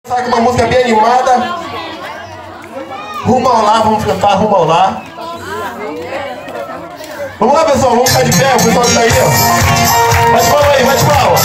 Sabe que uma música bem animada. Rumo ao lar, vamos cantar Rumo ao lar. Vamos lá, pessoal, vamos ficar de pé, o pessoal que tá aí, ó. Bate palma aí, bate palma.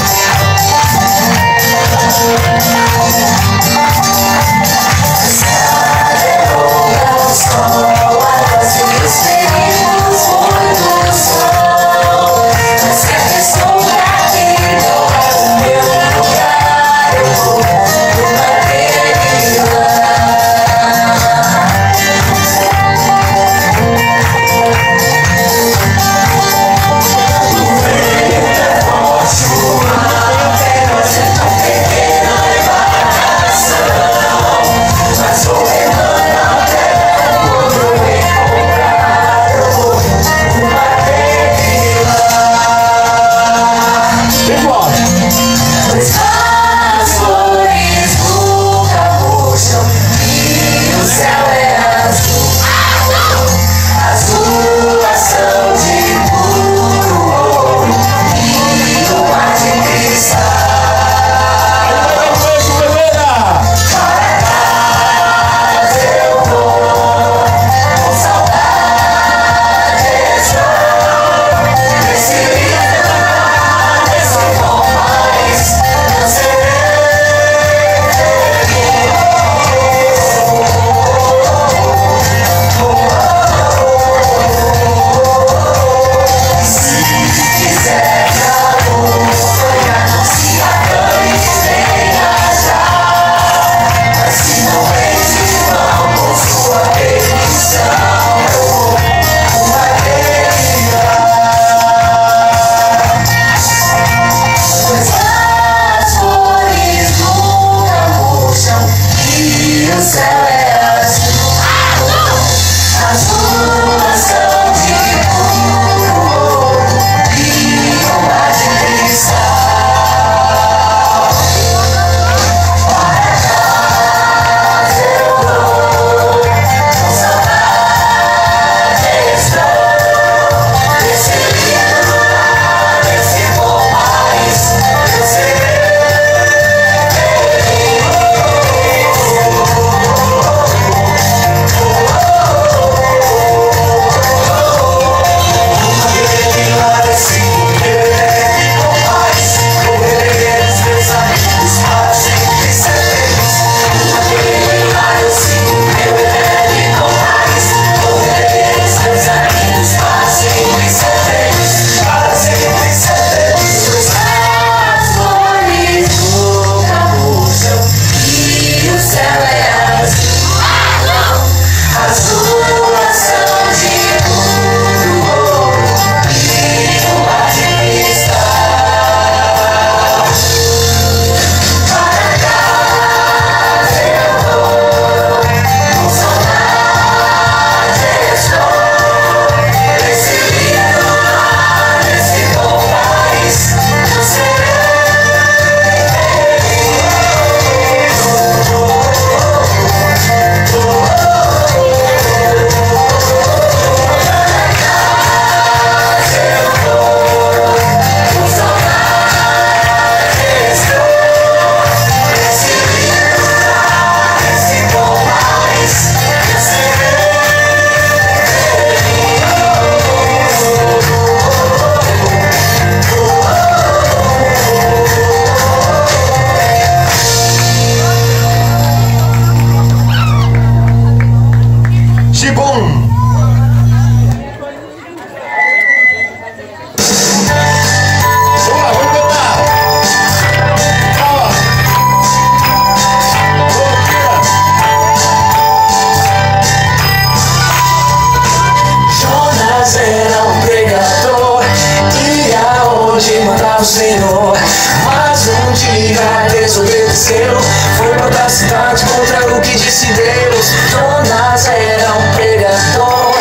Senhor, mas um dia desobedeceu, foi pra outra cidade contra o que disse Deus. Jonas era um pregador,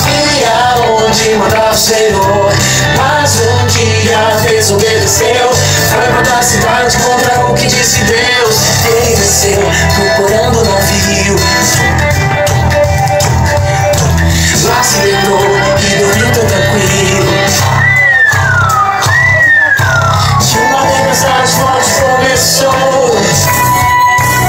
ia onde mandava o Senhor, mas um dia desobedeceu, foi pra outra cidade contra o que disse Deus. Ele desceu, procurando não viu, lá se deitou e dormiu tão tranquilo. Forte começou.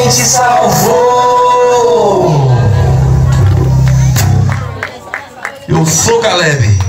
quem te salvou. Eu sou Caleb.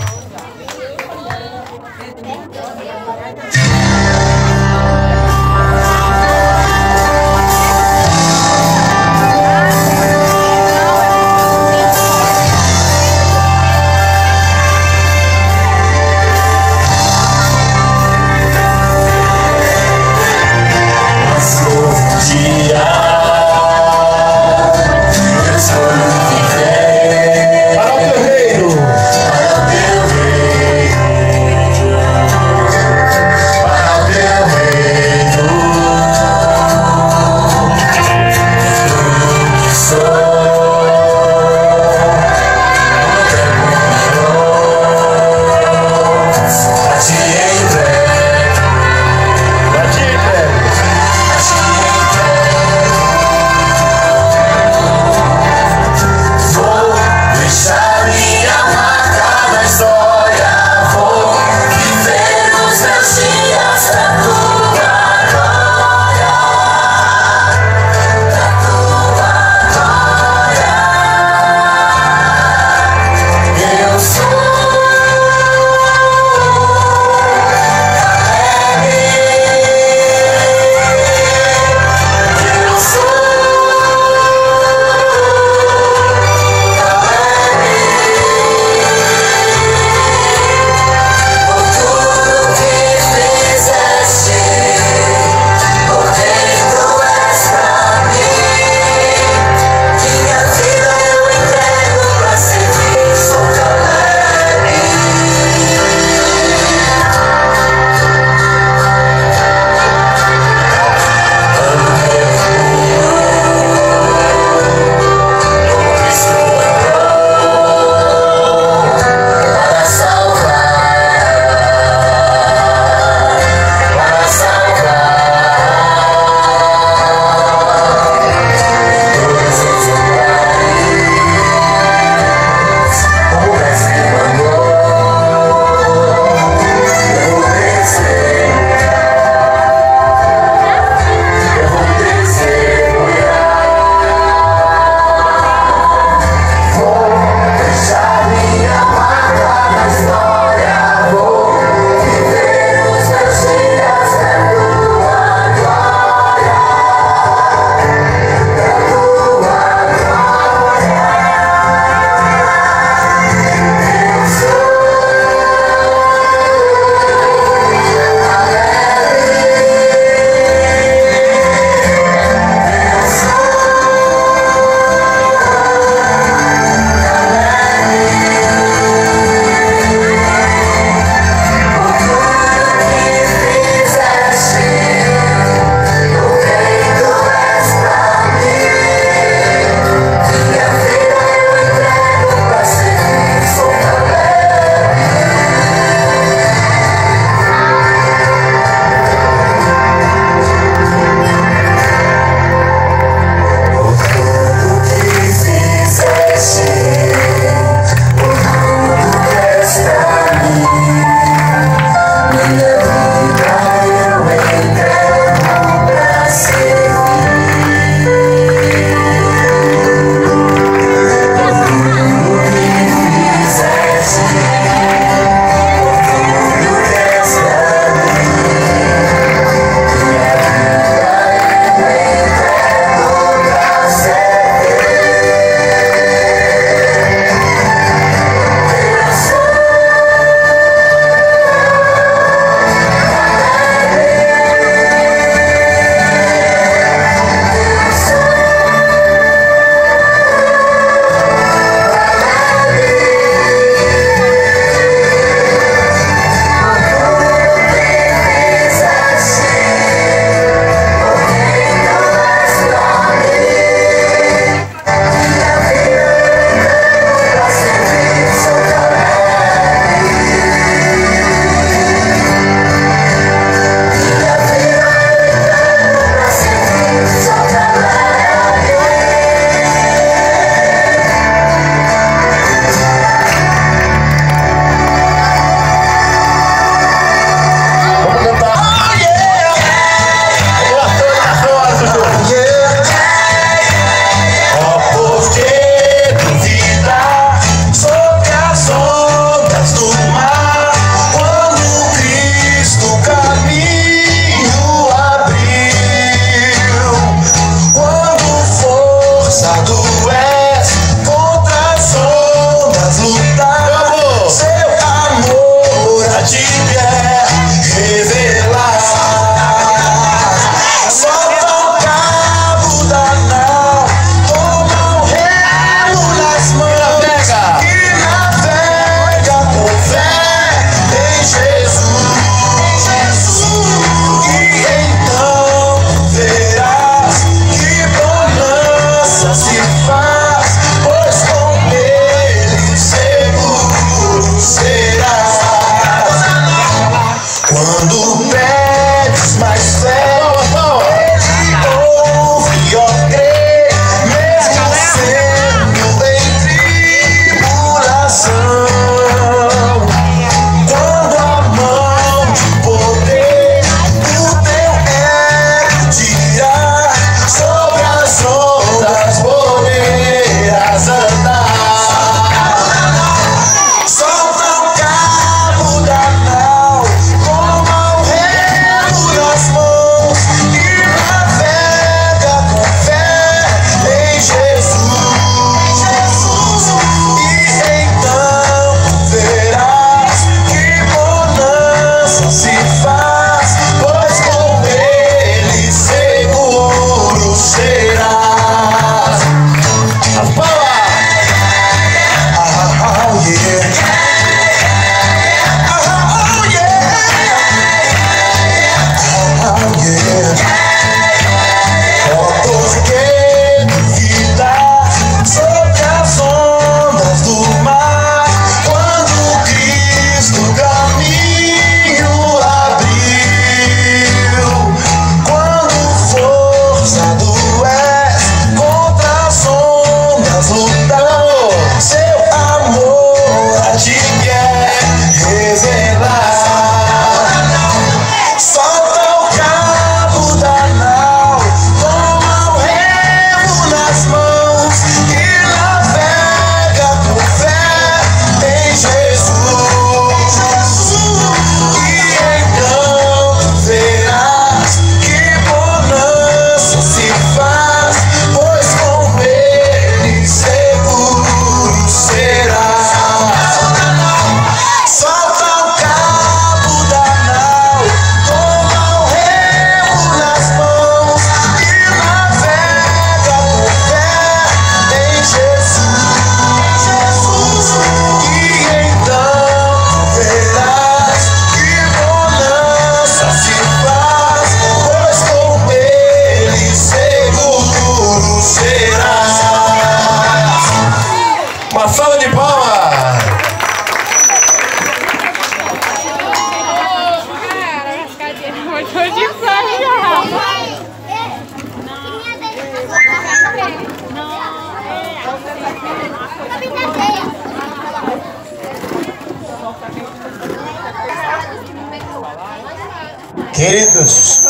Queridos,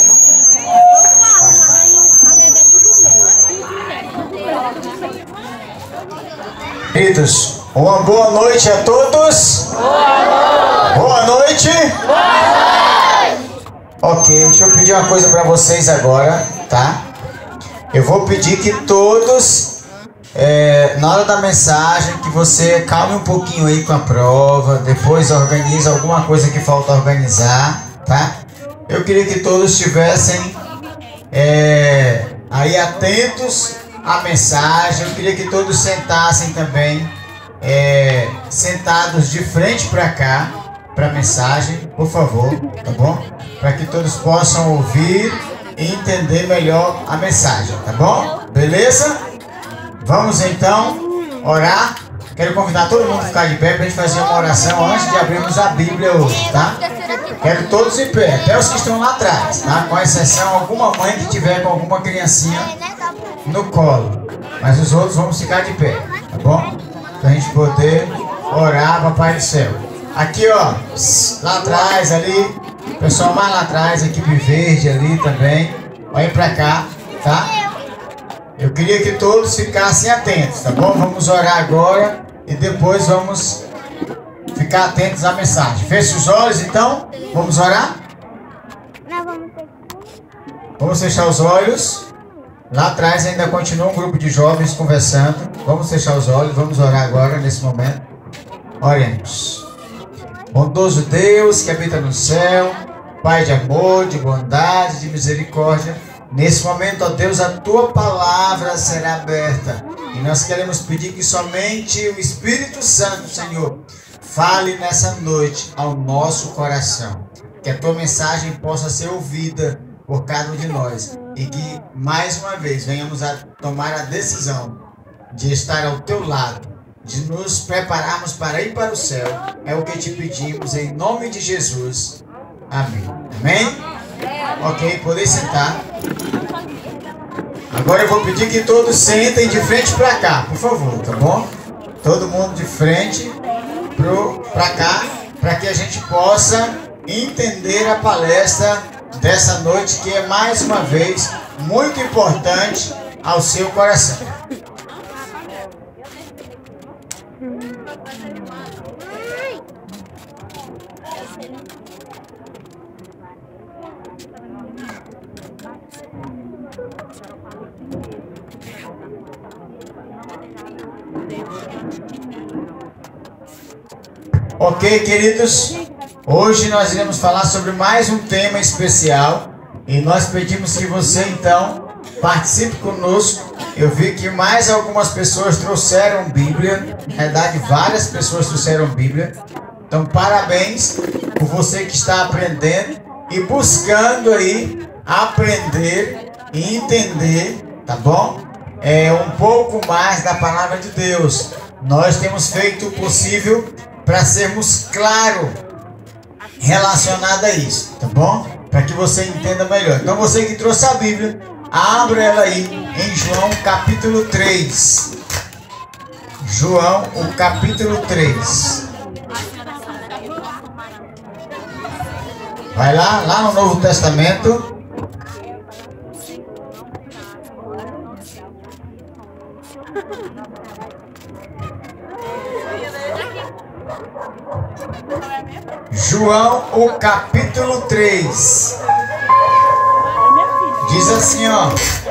uma boa noite a todos. Boa noite. Ok, deixa eu pedir uma coisa para vocês agora, tá? Eu vou pedir que todos, na hora da mensagem, que você calme um pouquinho aí com a prova, depois organize alguma coisa que falta organizar, tá? Eu queria que todos estivessem aí atentos à mensagem. Eu queria que todos sentassem também, sentados de frente para cá, para a mensagem, por favor, tá bom? Para que todos possam ouvir e entender melhor a mensagem, tá bom? Beleza? Vamos então orar. Quero convidar todo mundo a ficar de pé para a gente fazer uma oração antes de abrirmos a Bíblia hoje, tá? Quero todos em pé, até os que estão lá atrás, tá? Com exceção alguma mãe que tiver com alguma criancinha no colo. Mas os outros vamos ficar de pé, tá bom? Para a gente poder orar, Papai do Céu. Aqui, ó, lá atrás ali, pessoal mais lá atrás, equipe verde ali também. Olhem para cá, tá? Eu queria que todos ficassem atentos, tá bom? Vamos orar agora e depois vamos ficar atentos à mensagem. Feche os olhos, então. Vamos orar? Vamos fechar os olhos. Lá atrás ainda continua um grupo de jovens conversando. Vamos fechar os olhos, vamos orar agora, nesse momento. Oremos. Bondoso Deus que habita no céu, Pai de amor, de bondade, de misericórdia, nesse momento, ó Deus, a Tua palavra será aberta. E nós queremos pedir que somente o Espírito Santo, Senhor, fale nessa noite ao nosso coração. Que a Tua mensagem possa ser ouvida por cada um de nós. E que, mais uma vez, venhamos a tomar a decisão de estar ao Teu lado, de nos prepararmos para ir para o céu. É o que te pedimos em nome de Jesus. Amém. Amém? Ok, podem sentar. Agora eu vou pedir que todos sentem de frente para cá, por favor, tá bom? Todo mundo de frente para cá, para que a gente possa entender a palestra dessa noite, que é mais uma vez muito importante ao seu coração. Ok, queridos, hoje nós iremos falar sobre mais um tema especial e nós pedimos que você então participe conosco. Eu vi que mais algumas pessoas trouxeram Bíblia, na verdade várias pessoas trouxeram Bíblia. Então parabéns por você que está aprendendo e buscando aí aprender e entender, tá bom? Um pouco mais da palavra de Deus. Nós temos feito o possível para sermos claros relacionado a isso, tá bom? Para que você entenda melhor. Então você que trouxe a Bíblia, abra ela aí em João capítulo 3. João, o capítulo 3. Vai lá no Novo Testamento. João, o capítulo 3. Diz assim, ó.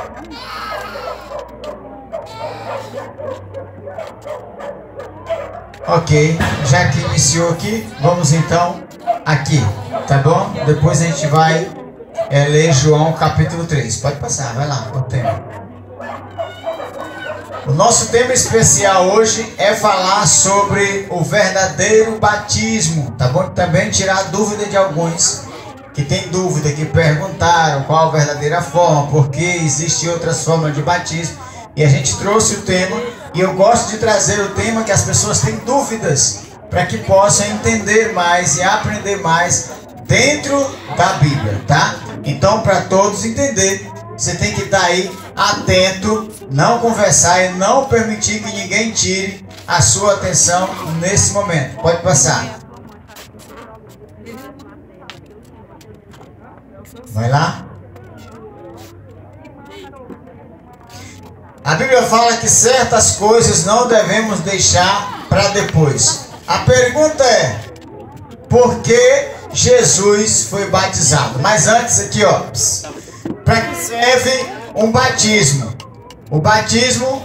Ok, já que iniciou aqui, vamos então aqui, tá bom? Depois a gente vai ler João capítulo 3. Pode passar, vai lá, o tema. O nosso tema especial hoje é falar sobre o verdadeiro batismo, tá bom? Também tirar a dúvida de alguns que tem dúvida, que perguntaram qual a verdadeira forma, porque existe outras formas de batismo. E a gente trouxe o tema, e eu gosto de trazer o tema que as pessoas têm dúvidas, para que possam entender mais e aprender mais dentro da Bíblia, tá? Então, para todos entender, você tem que estar aí atento, não conversar e não permitir que ninguém tire a sua atenção nesse momento. Pode passar. Vai lá. A Bíblia fala que certas coisas não devemos deixar para depois. A pergunta é: por que Jesus foi batizado? Mas antes aqui, ó, para que serve um batismo? O batismo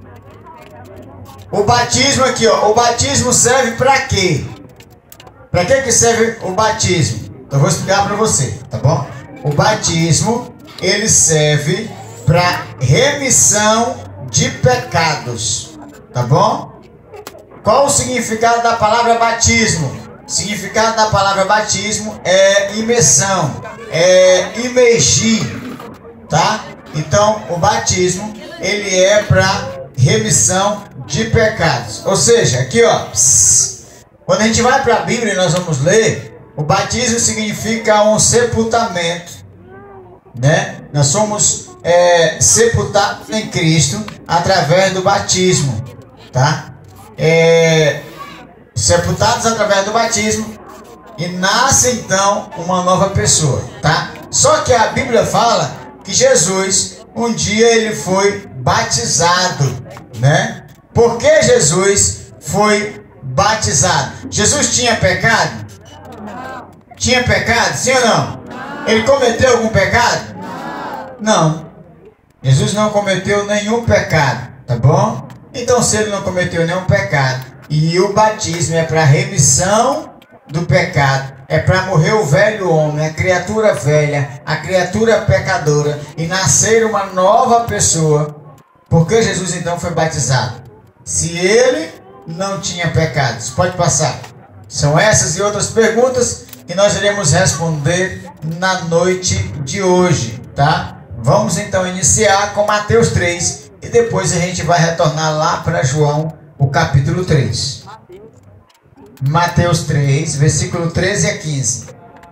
aqui, ó, o batismo serve para quê? Para que serve o batismo? Eu vou explicar para você, tá bom? O batismo, ele serve para remissão de pecados, tá bom? Qual o significado da palavra batismo? O significado da palavra batismo é imersão, é imergir, tá? Então, o batismo, ele é para remissão de pecados. Ou seja, aqui ó, quando a gente vai para a Bíblia e nós vamos ler, o batismo significa um sepultamento, né? Nós somos sepultados em Cristo através do batismo, tá? Sepultados através do batismo e nasce então uma nova pessoa, tá? Só que a Bíblia fala que Jesus, um dia ele foi batizado, né? Por que Jesus foi batizado? Jesus tinha pecado? Tinha pecado, sim ou não? Ele cometeu algum pecado? Não. Jesus não cometeu nenhum pecado, tá bom? Então, se ele não cometeu nenhum pecado, e o batismo é para remissão do pecado, é para morrer o velho homem, a criatura velha, a criatura pecadora, e nascer uma nova pessoa, por que Jesus então foi batizado? Se ele não tinha pecados. Pode passar. São essas e outras perguntas que nós iremos responder na noite de hoje, tá? Vamos então iniciar com Mateus 3 e depois a gente vai retornar lá para João, o capítulo 3. Mateus 3, versículo 13 a 15.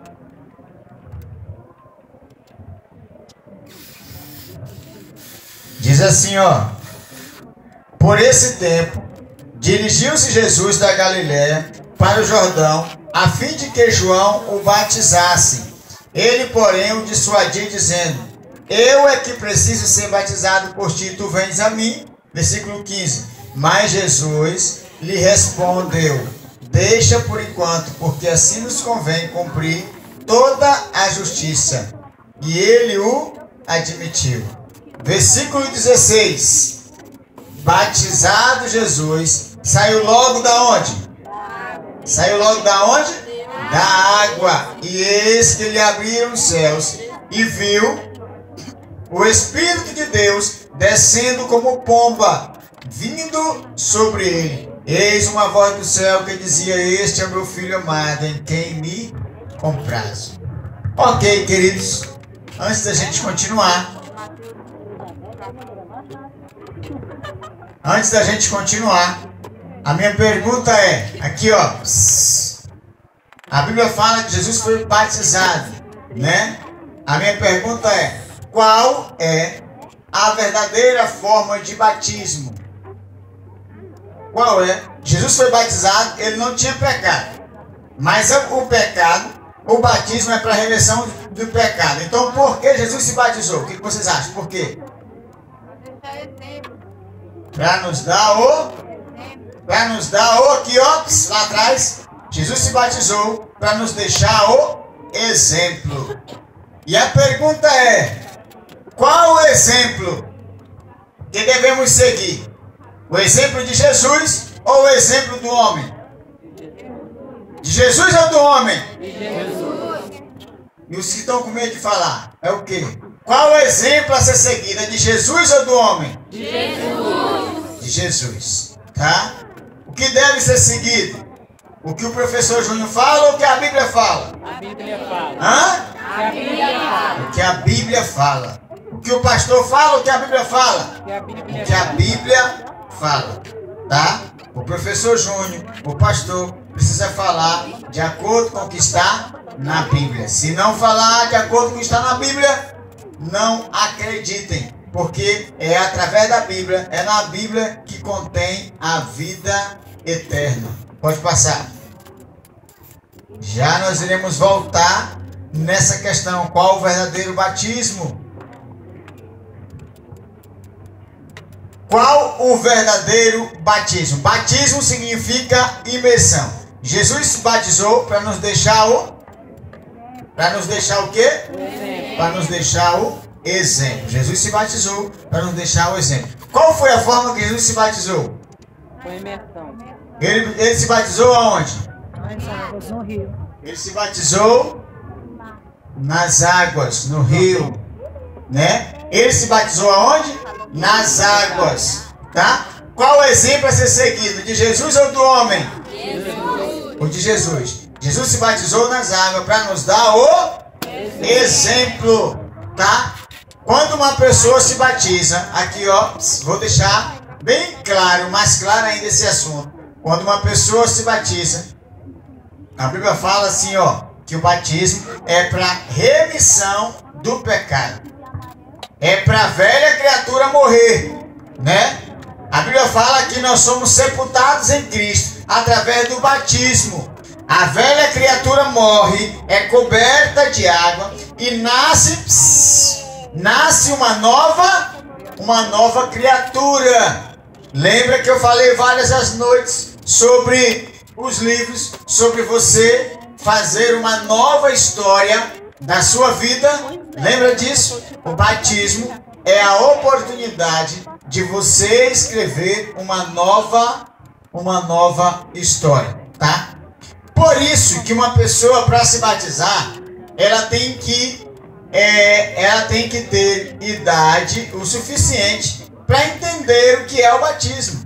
Diz assim, ó: por esse tempo, dirigiu-se Jesus da Galiléia para o Jordão, a fim de que João o batizasse. Ele, porém, o dissuadiu, dizendo: eu é que preciso ser batizado por ti, tu vens a mim. Versículo 15. Mas Jesus lhe respondeu: deixa por enquanto, porque assim nos convém cumprir toda a justiça. E ele o admitiu. Versículo 16. Batizado Jesus, saiu logo da onde? Saiu logo da onde? Da água. E eis que lhe abriram os céus, e viu o Espírito de Deus descendo como pomba, vindo sobre ele. Eis uma voz do céu que dizia: este é o meu filho amado, em quem me comprazo. Ok, queridos, antes da gente continuar, a minha pergunta é, aqui ó, a Bíblia fala que Jesus foi batizado, né? A minha pergunta é: qual é a verdadeira forma de batismo? Qual é? Jesus foi batizado, ele não tinha pecado. Mas o batismo é para remissão do pecado. Então, por que Jesus se batizou? O que vocês acham? Por quê? Para nos dar o aqui, ó, lá atrás, Jesus se batizou para nos deixar o exemplo. E a pergunta é: qual o exemplo que devemos seguir? O exemplo de Jesus ou o exemplo do homem? De Jesus ou do homem? De Jesus. E os que estão com medo de falar, é o quê? Qual o exemplo a ser seguido? É de Jesus ou do homem? De Jesus. De Jesus, tá? O que deve ser seguido? O que o professor Júnior fala ou o que a Bíblia fala? A Bíblia fala. Hã? A Bíblia fala. O que a Bíblia fala. O que o pastor fala ou o que a Bíblia fala? O que a Bíblia fala, tá? O professor Júnior, o pastor, precisa falar de acordo com o que está na Bíblia. Se não falar de acordo com o que está na Bíblia, não acreditem, porque é através da Bíblia, é na Bíblia que contém a vida eterna. Pode passar. Já nós iremos voltar nessa questão. Qual o verdadeiro batismo? Qual o verdadeiro batismo? Batismo significa imersão. Jesus se batizou para nos deixar o... Para nos deixar o quê? Para nos deixar o exemplo. Jesus se batizou para nos deixar o exemplo. Qual foi a forma que Jesus se batizou? Foi imersão. Ele se batizou aonde? Nas águas, no rio. Ele se batizou nas águas, no rio, né? Ele se batizou aonde? Nas águas, tá? Qual o exemplo a ser seguido? De Jesus ou do homem? Jesus. O de Jesus. Jesus se batizou nas águas para nos dar o exemplo, tá? Quando uma pessoa se batiza, aqui ó, vou deixar bem claro, mais claro ainda esse assunto. Quando uma pessoa se batiza, a Bíblia fala assim ó, que o batismo é para remissão do pecado. É para a velha criatura morrer, né? A Bíblia fala que nós somos sepultados em Cristo através do batismo. A velha criatura morre, é coberta de água e nasce uma nova criatura. Lembra que eu falei várias noites sobre os livros, sobre você fazer uma nova história da sua vida? Lembra disso? O batismo é a oportunidade de você escrever uma nova história, tá? Por isso que uma pessoa, para se batizar, ela tem que ter idade o suficiente para entender o que é o batismo.